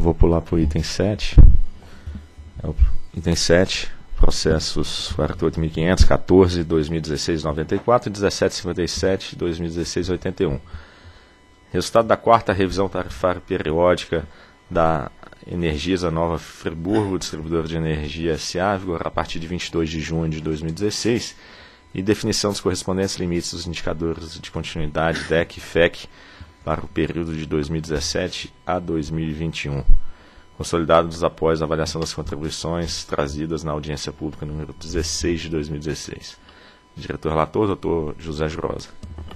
Vou pular para o item 7. Item 7, processos 48.500, 14, 2016, 94 e 1757, 2016, 81. Resultado da quarta revisão tarifária periódica da Energisa Nova Friburgo, distribuidora de energia S.A., vigor a partir de 22 de junho de 2016, e definição dos correspondentes limites dos indicadores de continuidade DEC e FEC para o período de 2017 a 2021. Consolidados após a avaliação das contribuições trazidas na audiência pública número 16 de 2016. Diretor-relator, doutor José Jurosa.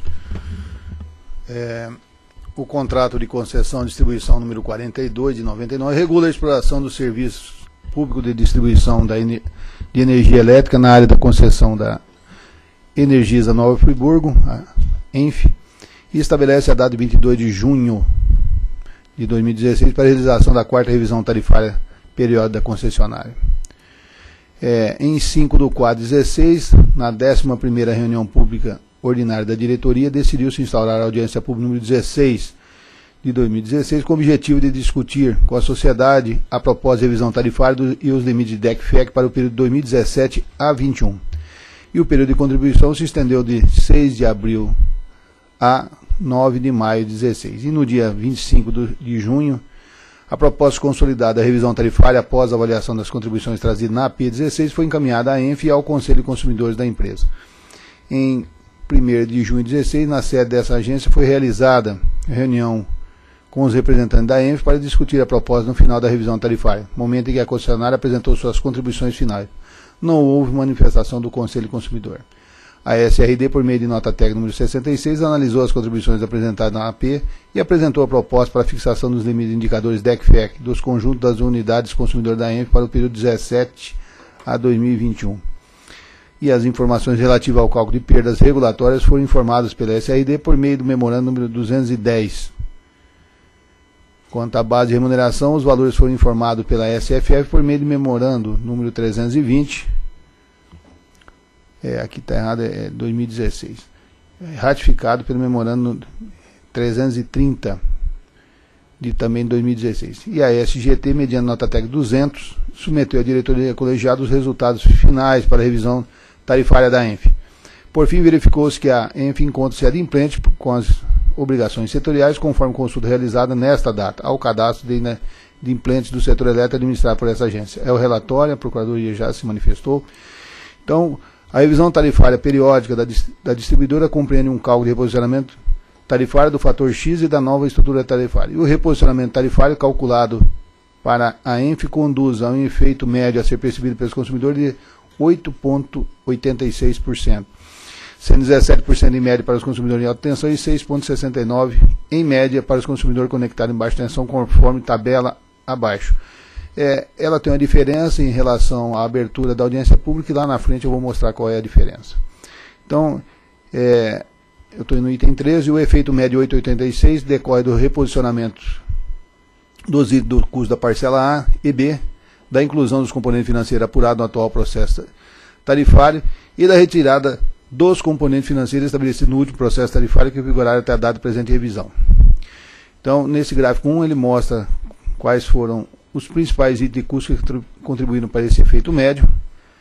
O contrato de concessão e distribuição número 42 de 99 regula a exploração dos serviços públicos de distribuição de energia elétrica na área da concessão da Energisa Nova Friburgo, a ENF, e estabelece a data de 22 de junho de 2016 para a realização da quarta revisão tarifária periódica da concessionária. Em 5/4/16, na 11ª reunião pública ordinária da diretoria, decidiu-se instaurar a audiência pública número 16 de 2016 com o objetivo de discutir com a sociedade a proposta de revisão tarifária e os limites de DEC e FEC para o período de 2017 a 21. E o período de contribuição se estendeu de 6 de abril a 9 de maio de 2016. E no dia 25 de junho, a proposta consolidada da revisão tarifária após a avaliação das contribuições trazidas na AP16 foi encaminhada à ENF e ao Conselho de Consumidores da empresa. Em 1º de junho de 2016, na sede dessa agência, foi realizada reunião com os representantes da ENF para discutir a proposta no final da revisão tarifária, momento em que a concessionária apresentou suas contribuições finais. Não houve manifestação do Conselho de Consumidor. A SRD, por meio de nota técnica número 66, analisou as contribuições apresentadas na AP e apresentou a proposta para a fixação dos limites de indicadores DEC e FEC dos conjuntos das unidades consumidores da ENF para o período 17 a 2021. E as informações relativas ao cálculo de perdas regulatórias foram informadas pela SRD por meio do memorando número 210. Quanto à base de remuneração, os valores foram informados pela SFF por meio do memorando número 320. Aqui está errado, é 2016. Ratificado pelo memorando 330 de também 2016. E a SGT, mediante nota técnica 200, submeteu à diretoria colegiada os resultados finais para a revisão tarifária da ENF. Por fim, verificou-se que a ENF encontra-se adimplente com as obrigações setoriais, conforme consulta realizada nesta data, ao cadastro de implentes do setor elétrico administrado por essa agência. É o relatório, a Procuradoria já se manifestou. Então, a revisão tarifária periódica da distribuidora compreende um cálculo de reposicionamento tarifário do fator X e da nova estrutura tarifária. E o reposicionamento tarifário calculado para a ENF conduz a um efeito médio a ser percebido pelos consumidores de 8,86%, sendo 17% em média para os consumidores em alta tensão e 6,69% em média para os consumidores conectados em baixa tensão, conforme tabela abaixo. Ela tem uma diferença em relação à abertura da audiência pública e lá na frente eu vou mostrar qual é a diferença. Então, eu estou no item 13, o efeito médio 8,86 decorre do reposicionamento dos itens do custo da parcela A e B, da inclusão dos componentes financeiros apurados no atual processo tarifário e da retirada dos componentes financeiros estabelecidos no último processo tarifário que vigoraram até a data presente revisão. Então, nesse gráfico 1, ele mostra quais foram os principais itens de custo que contribuíram para esse efeito médio.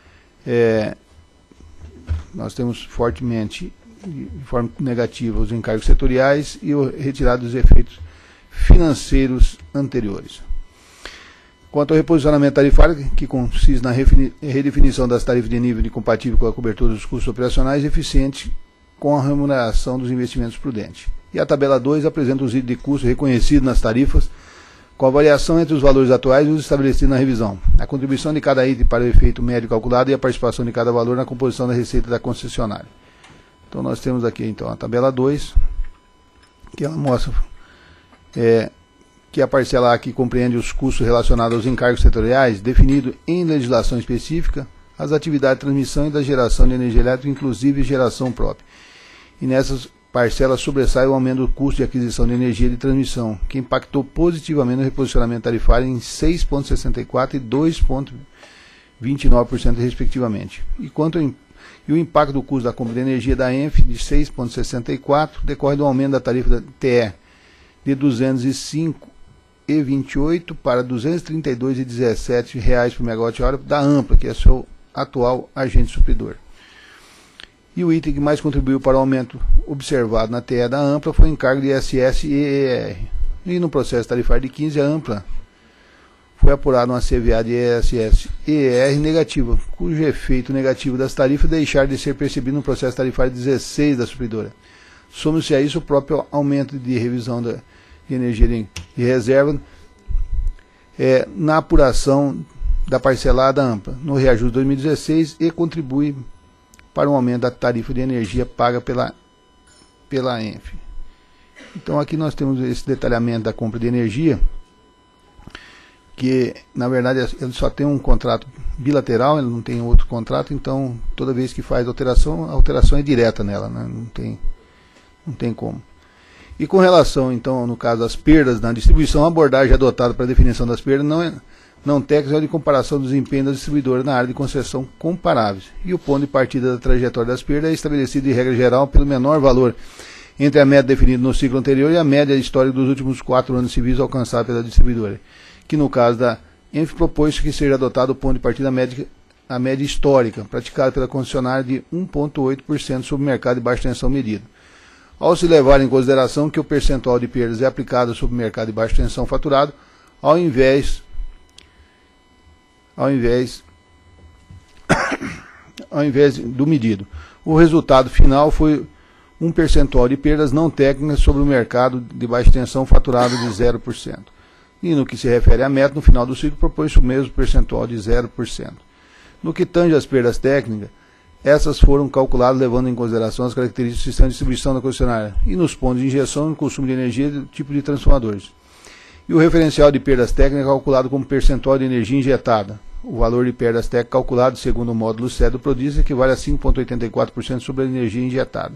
Nós temos fortemente, de forma negativa, os encargos setoriais e a retirada dos efeitos financeiros anteriores. Quanto ao reposicionamento tarifário, que consiste na redefinição das tarifas de nível de compatível com a cobertura dos custos operacionais eficiente com a remuneração dos investimentos prudentes. E a tabela 2 apresenta os itens de custo reconhecidos nas tarifas, com a variação entre os valores atuais e os estabelecidos na revisão, a contribuição de cada item para o efeito médio calculado e a participação de cada valor na composição da receita da concessionária. Então nós temos aqui então a tabela 2, que ela mostra que a parcela A que compreende os custos relacionados aos encargos setoriais, definido em legislação específica, as atividades de transmissão e da geração de energia elétrica, inclusive geração própria. E nessas parcelas sobressai o aumento do custo de aquisição de energia de transmissão, que impactou positivamente no reposicionamento tarifário em 6,64% e 2,29% respectivamente. E o impacto do custo da compra de energia da ENF de 6,64% decorre do aumento da tarifa da TE de 205 231,28 para R$ 232,17 por megawatt-hora da Ampla, que é seu atual agente supridor. E o item que mais contribuiu para o aumento observado na TE da Ampla foi o encargo de ISS e EER. E no processo tarifário de 15, a Ampla foi apurada uma CVA de ISS e EER negativa, cujo efeito negativo das tarifas deixar de ser percebido no processo tarifário 16 da supridora. Soma-se a isso o próprio aumento de revisão de energia de reserva na apuração da parcelada ampla no reajuste 2016 e contribui para um aumento da tarifa de energia paga pela ENF. Então aqui nós temos esse detalhamento da compra de energia, que na verdade ele só tem um contrato bilateral, ele não tem outro contrato, então toda vez que faz alteração, a alteração é direta nela, né? Não tem como. E com relação, então, no caso das perdas na distribuição, a abordagem adotada para a definição das perdas não técnica é de comparação do desempenho da distribuidora na área de concessão comparáveis. E o ponto de partida da trajetória das perdas é estabelecido de regra geral pelo menor valor entre a média definida no ciclo anterior e a média histórica dos últimos 4 anos civis alcançada pela distribuidora, que no caso da ENF propôs que seja adotado o ponto de partida a média histórica, praticada pela concessionária de 1,8% sobre o mercado de baixa tensão medido. Ao se levar em consideração que o percentual de perdas é aplicado sobre o mercado de baixa tensão faturado, ao invés do medido. O resultado final foi um percentual de perdas não técnicas sobre o mercado de baixa tensão faturado de 0%. E no que se refere à meta, no final do ciclo, propôs o mesmo percentual de 0%. No que tange às perdas técnicas, essas foram calculadas levando em consideração as características do sistema de distribuição da concessionária e nos pontos de injeção e consumo de energia do tipo de transformadores. E o referencial de perdas técnicas é calculado como percentual de energia injetada. O valor de perdas técnicas calculado segundo o módulo C do PRODIS equivale a 5,84% sobre a energia injetada.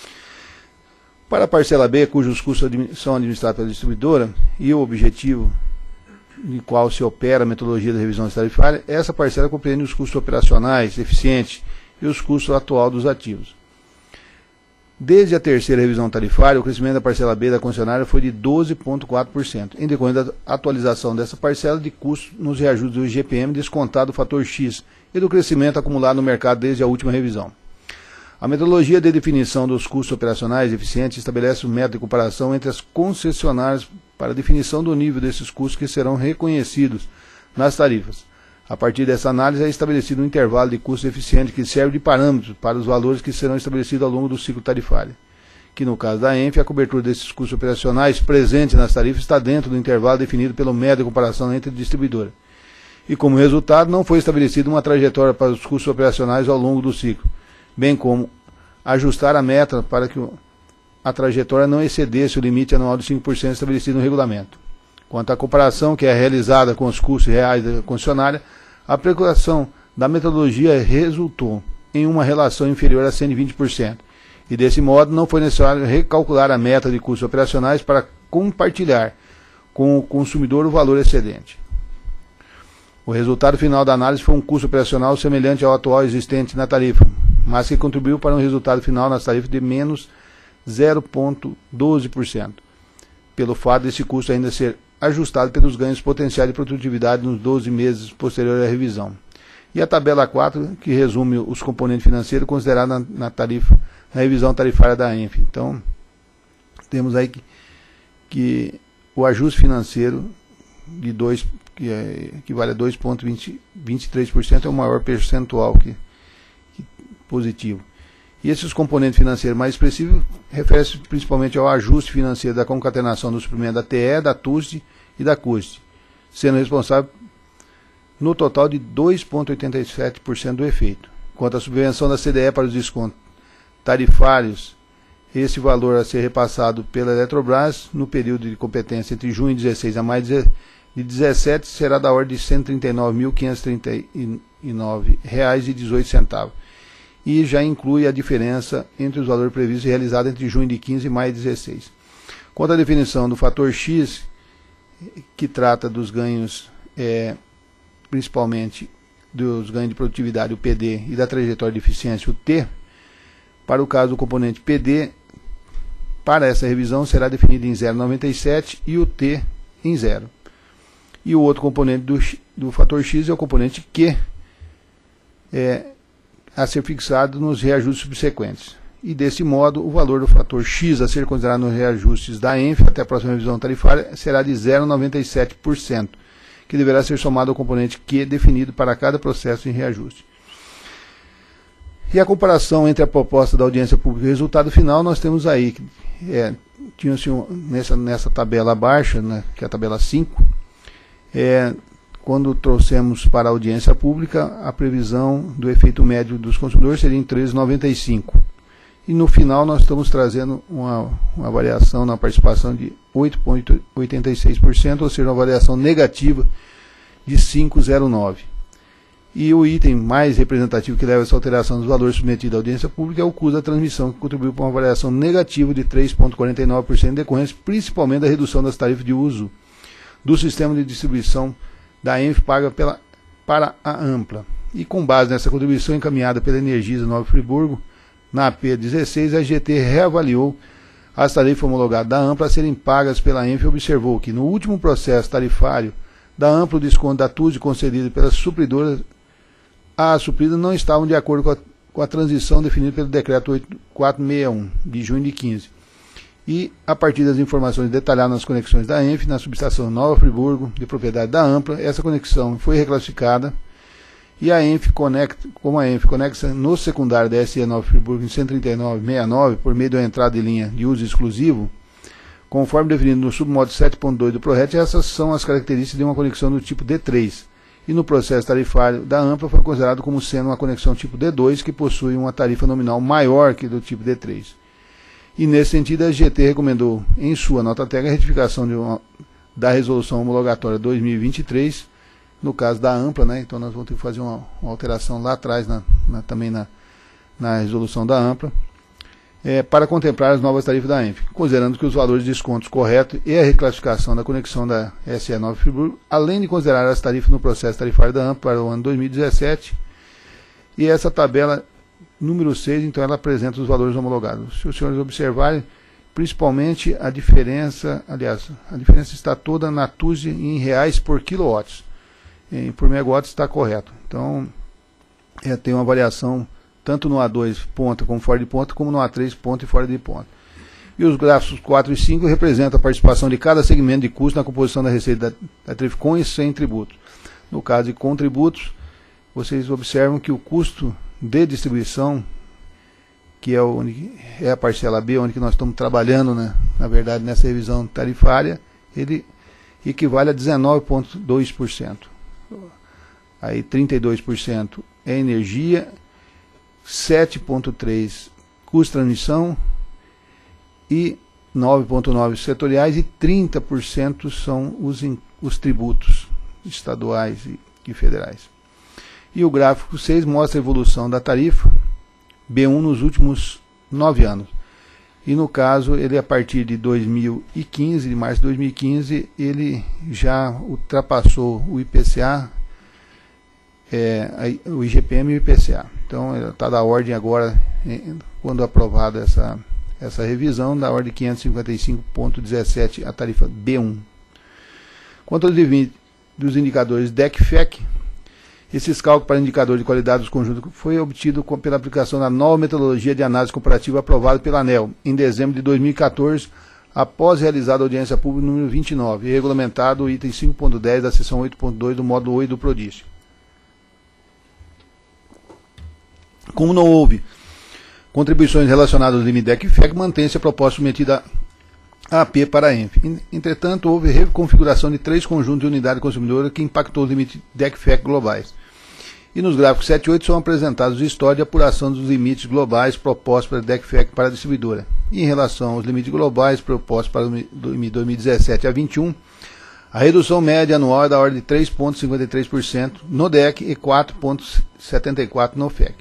Para a parcela B, cujos custos são administrados pela distribuidora e o objetivo de qual se opera a metodologia da revisão tarifária, essa parcela compreende os custos operacionais, eficientes e os custos atuais dos ativos. Desde a terceira revisão tarifária, o crescimento da parcela B da concessionária foi de 12,4%, em decorrência da atualização dessa parcela de custos nos reajustes do IGPM descontado do fator X e do crescimento acumulado no mercado desde a última revisão. A metodologia de definição dos custos operacionais eficientes estabelece um método de comparação entre as concessionárias para a definição do nível desses custos que serão reconhecidos nas tarifas. A partir dessa análise é estabelecido um intervalo de custo eficiente que serve de parâmetro para os valores que serão estabelecidos ao longo do ciclo tarifário, que no caso da ENF, a cobertura desses custos operacionais presentes nas tarifas está dentro do intervalo definido pelo método de comparação entre distribuidora. E como resultado, não foi estabelecida uma trajetória para os custos operacionais ao longo do ciclo, bem como ajustar a meta para que a trajetória não excedesse o limite anual de 5% estabelecido no regulamento. Quanto à comparação que é realizada com os custos reais da concessionária, a aplicação da metodologia resultou em uma relação inferior a 120%, e desse modo não foi necessário recalcular a meta de custos operacionais para compartilhar com o consumidor o valor excedente. O resultado final da análise foi um custo operacional semelhante ao atual existente na tarifa, mas que contribuiu para um resultado final nas tarifas de menos 0,12%, pelo fato desse custo ainda ser ajustado pelos ganhos potenciais de produtividade nos 12 meses posteriores à revisão. E a tabela 4, que resume os componentes financeiros considerados na revisão tarifária da ENF. Então, temos aí que o ajuste financeiro de que equivale a 2,23% é o maior percentual positivo. E esses componentes financeiros mais expressivos referem-se principalmente ao ajuste financeiro da concatenação do suprimento da TE, da TUSD e da CUSD, sendo responsável no total de 2,87% do efeito. Quanto à subvenção da CDE para os descontos tarifários, esse valor a ser repassado pela Eletrobras no período de competência entre junho de 16 a maio de 17 será da ordem de R$ 139.539,18. E já inclui a diferença entre os valores previstos e realizados entre junho de 15 e maio de 16. Quanto à definição do fator X, que trata dos ganhos, principalmente dos ganhos de produtividade, o PD, e da trajetória de eficiência, o T, para o caso do componente PD, para essa revisão será definido em 0,97 e o T em 0. E o outro componente do fator X é o componente Q, a ser fixado nos reajustes subsequentes. E desse modo, o valor do fator X a ser considerado nos reajustes da ENF até a próxima revisão tarifária será de 0,97%, que deverá ser somado ao componente Q definido para cada processo em reajuste. E a comparação entre a proposta da audiência pública e o resultado final, nós temos aí, tinha-se nessa tabela abaixo, né, que é a tabela 5, quando trouxemos para a audiência pública, a previsão do efeito médio dos consumidores seria em 13,95. E no final nós estamos trazendo uma variação na participação de 8,86%, ou seja, uma variação negativa de 5,09%. E o item mais representativo que leva a essa alteração dos valores submetidos à audiência pública é o custo da transmissão, que contribuiu para uma variação negativa de 3,49%, em decorrência principalmente da redução das tarifas de uso do sistema de distribuição da ENF paga para a Ampla. E com base nessa contribuição encaminhada pela Energisa Nova Friburgo, na AP16, a GT reavaliou as tarifas homologadas da Ampla a serem pagas pela ENF e observou que no último processo tarifário da Ampla, o desconto da TUSD concedido pelas supridoras, as supridas não estavam de acordo com a transição definida pelo Decreto 8461, de junho de 15. E, a partir das informações detalhadas nas conexões da ENF, na subestação Nova Friburgo, de propriedade da Ampla, essa conexão foi reclassificada e a ENF conecta, como a ENF conecta no secundário da SE Nova Friburgo em 139,69 por meio da entrada de linha de uso exclusivo, conforme definido no submodo 7.2 do PRORET, essas são as características de uma conexão do tipo D3. E no processo tarifário da Ampla foi considerado como sendo uma conexão tipo D2, que possui uma tarifa nominal maior que do tipo D3. E nesse sentido, a GT recomendou em sua nota técnica a retificação da resolução homologatória 2023, no caso da Ampla, né? Então nós vamos ter que fazer uma alteração lá atrás, também na resolução da Ampla, para contemplar as novas tarifas da ENF, considerando que os valores de descontos corretos e a reclassificação da conexão da SE Nova Friburgo, além de considerar as tarifas no processo tarifário da Ampla para o ano 2017, e essa tabela número 6, então ela apresenta os valores homologados. Se os senhores observarem, principalmente a diferença está toda na TUSD em reais por quilowatts. Por megawatts está correto. Então, tem uma variação tanto no A2 ponta como fora de ponta, como no A3 ponta e fora de ponta. E os gráficos 4 e 5 representam a participação de cada segmento de custo na composição da receita da Trifcon e sem tributos. No caso de contributos, vocês observam que o custo de distribuição, que é a parcela B, onde que nós estamos trabalhando, né, na verdade, nessa revisão tarifária, ele equivale a 19,2%. Aí 32% é energia, 7,3% custo de transmissão e 9,9% setoriais, e 30% são os tributos estaduais e federais. E o gráfico 6 mostra a evolução da tarifa B1 nos últimos 9 anos. E no caso, ele a partir de 2015, de março de 2015, ele já ultrapassou o IPCA, o IGPM e o IPCA. Então, está da ordem agora, quando aprovada essa revisão, da ordem de 555,17 a tarifa B1. Quanto aos limites dos indicadores DEC-FEC, esses cálculos para indicador de qualidade dos conjuntos foi obtido pela aplicação da nova metodologia de análise comparativa aprovada pela ANEEL em dezembro de 2014, após realizada a audiência pública número 29, e regulamentado o item 5.10 da seção 8.2 do módulo 8 do prodício. Como não houve contribuições relacionadas ao limite DEC-FEC, mantém-se a proposta submetida a AP para a ENF. Entretanto, houve reconfiguração de 3 conjuntos de unidade consumidora que impactou os limites DEC-FEC globais. E nos gráficos 7 e 8 são apresentados os históricos de apuração dos limites globais propostos para a DEC-FEC para a distribuidora. E em relação aos limites globais propostos para 2017 a 21, a redução média anual é da ordem de 3,53% no DEC e 4,74% no FEC.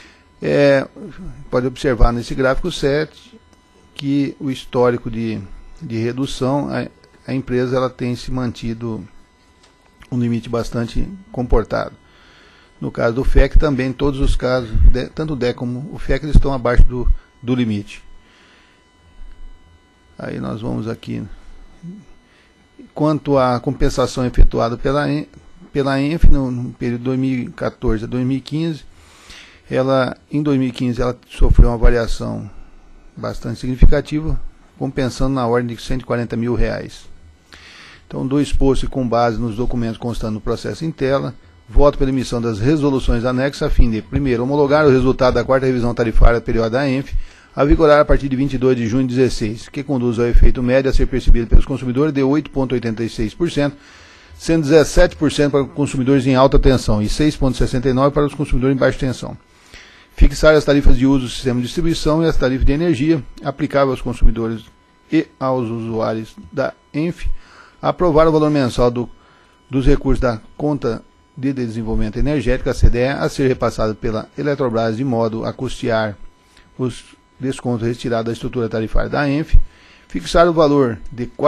Pode observar nesse gráfico 7 que o histórico de redução, a empresa ela tem se mantido um limite bastante comportado. No caso do FEC também, em todos os casos, tanto o DEC como o FEC, eles estão abaixo do limite. Aí nós vamos aqui. Quanto à compensação efetuada pela ENF no período de 2014 a 2015, em 2015 ela sofreu uma variação bastante significativa, compensando na ordem de R$140 mil. Então, do exposto e com base nos documentos constando no processo em tela, voto pela emissão das resoluções anexas a fim de, primeiro, homologar o resultado da 4ª revisão tarifária periódica da ENF, a vigorar a partir de 22 de junho de 2016, que conduz ao efeito médio a ser percebido pelos consumidores de 8,86%, sendo 17% para consumidores em alta tensão e 6,69% para os consumidores em baixa tensão. Fixar as tarifas de uso do sistema de distribuição e as tarifas de energia aplicáveis aos consumidores e aos usuários da ENF, aprovar o valor mensal dos recursos da Conta de Desenvolvimento Energético, a CDE, a ser repassado pela Eletrobras de modo a custear os descontos retirados da estrutura tarifária da ENF, fixar o valor de R$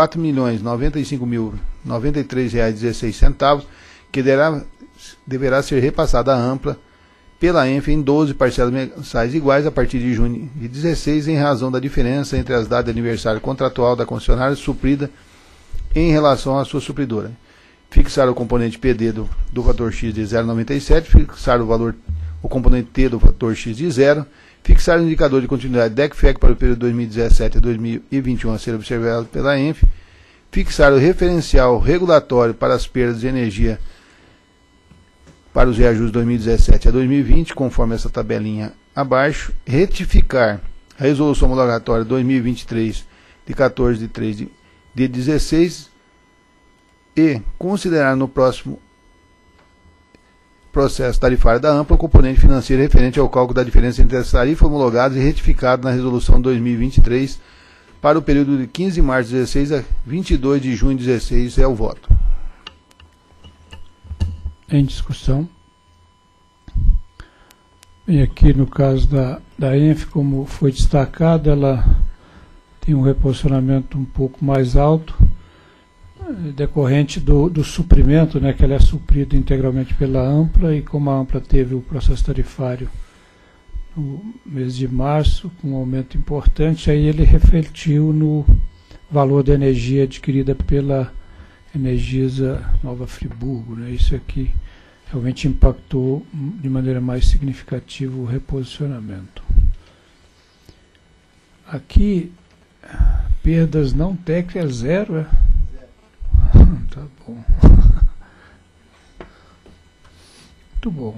4.095.093,16, que deverá ser repassado à Ampla pela ENF em 12 parcelas mensais iguais a partir de junho de 2016, em razão da diferença entre as datas de aniversário contratual da concessionária suprida em relação à sua supridora. Fixar o componente PD do fator X de 0,97, fixar o componente T do fator X de 0, fixar o indicador de continuidade DECFEC para o período 2017 a 2021 a ser observado pela ENF, fixar o referencial regulatório para as perdas de energia para os reajustes 2017 a 2020, conforme essa tabelinha abaixo, retificar a resolução homologatória 2023 de 14 de 3 de 2016 e considerar no próximo processo tarifário da Ampla o componente financeiro referente ao cálculo da diferença entre as tarifas homologadas e retificado na resolução 2023 para o período de 15 de março de 2016 a 22 de junho de 2016. É o voto. Em discussão. E aqui no caso da ENF, como foi destacado, ela tem um reposicionamento um pouco mais alto, decorrente do suprimento, né, que ela é suprida integralmente pela Ampla, e como a Ampla teve o processo tarifário no mês de março, com um aumento importante, aí ele refletiu no valor da energia adquirida pela Energisa Nova Friburgo, né? Isso aqui realmente impactou de maneira mais significativa o reposicionamento. Aqui, perdas não técnicas é zero, é? Tá bom. Muito bom.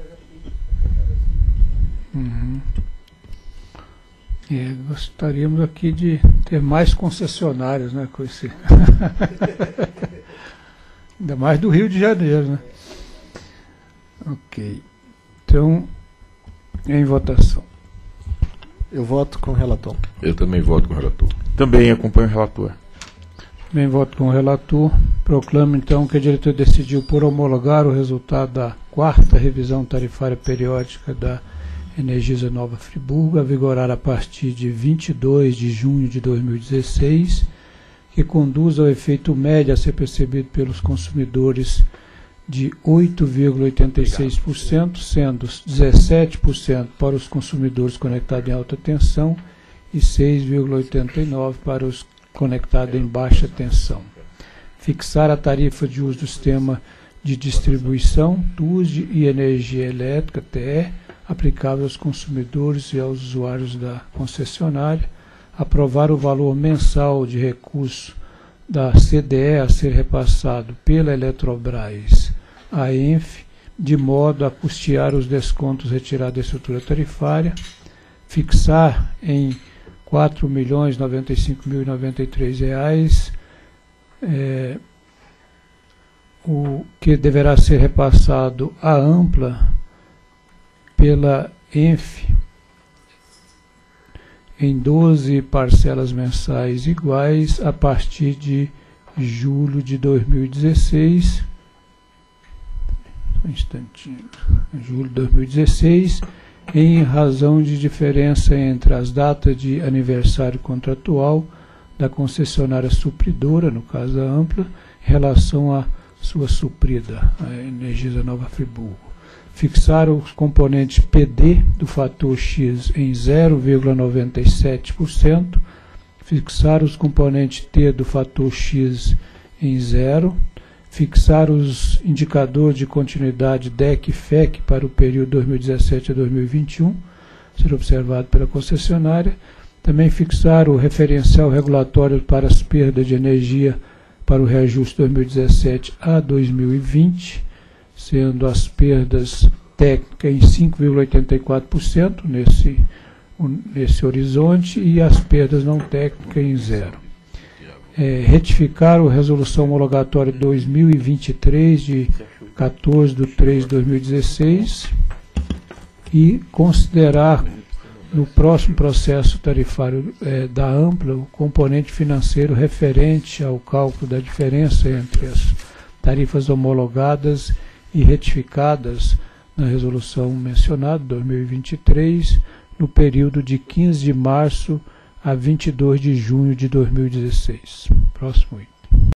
Gostaríamos aqui de ter mais concessionários, né, com esse ainda mais do Rio de Janeiro, né? Ok. Então, em votação. Eu voto com o relator. Eu também voto com o relator. Também acompanho o relator. Também voto com o relator. Proclamo, então, que a diretoria decidiu por homologar o resultado da 4ª revisão tarifária periódica da Energisa Nova Friburgo, a vigorar a partir de 22 de junho de 2016, que conduz ao efeito médio a ser percebido pelos consumidores de 8,86%, sendo 17% para os consumidores conectados em alta tensão e 6,89% para os conectados em baixa tensão. Fixar a tarifa de uso do sistema de distribuição, TUSD e energia elétrica, TE, aplicável aos consumidores e aos usuários da concessionária. Aprovar o valor mensal de recurso da CDE a ser repassado pela Eletrobras à ENF, de modo a custear os descontos retirados da estrutura tarifária. Fixar em R$ 4.095.093 o que deverá ser repassado à Ampla pela ENF em 12 parcelas mensais iguais a partir de julho de 2016. Um instantinho. Julho de 2016, em razão de diferença entre as datas de aniversário contratual da concessionária supridora, no caso a Ampla, em relação à sua suprida, a Energisa Nova Friburgo. Fixar os componentes PD do fator X em 0,97%, fixar os componentes T do fator X em 0. Fixar os indicadores de continuidade DEC e FEC para o período 2017 a 2021, ser observado pela concessionária. Também fixar o referencial regulatório para as perdas de energia para o reajuste 2017 a 2020, sendo as perdas técnicas em 5,84% nesse horizonte e as perdas não técnicas em 0. Retificar a resolução homologatória 2023 de 14/3/2016 e considerar no próximo processo tarifário da Ampla o componente financeiro referente ao cálculo da diferença entre as tarifas homologadas e retificadas na resolução mencionada, 2023, no período de 15 de março a 22 de junho de 2016. Próximo item.